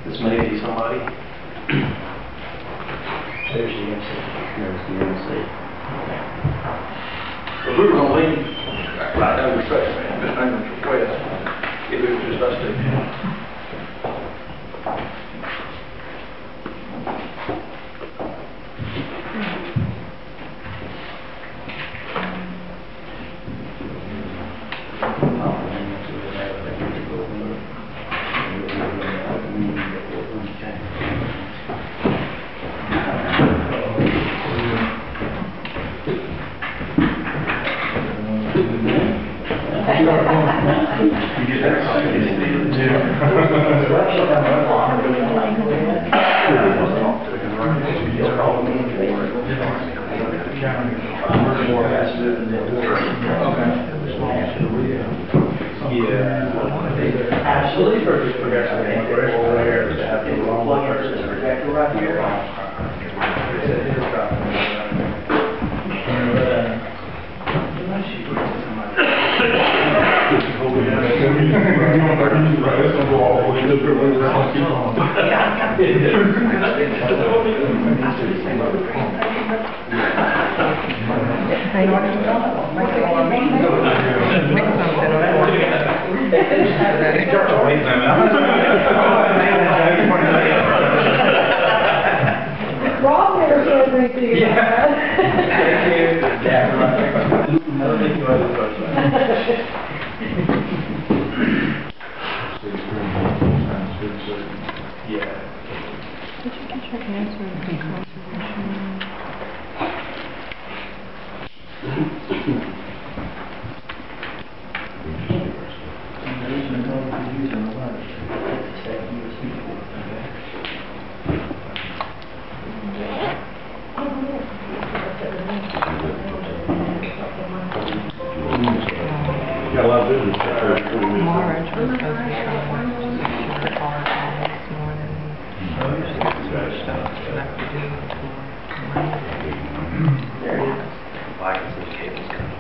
This may be somebody. There's the MC. There's the MC. But we were gonna leave right down the stretch, man, just name it request, if it was just us two. Absolutely perfect progressive where to have the long projector right here. Rob never said anything about that. Did you get your answer in conservation? Got a lot of business for 20 minutes. Marge was supposed to come to the car this morning. She's got so much stuff left to do for Monday. There it is. Why is this cable's coming?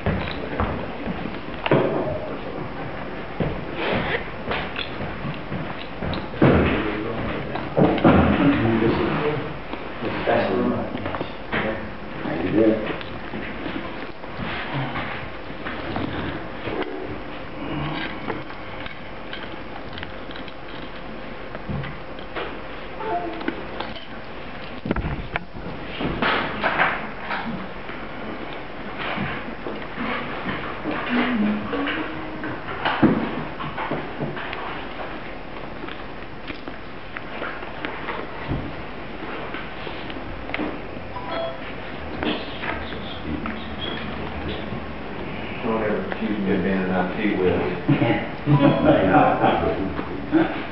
That's the one. Yeah. Don't ever accuse me of being an IT whiz.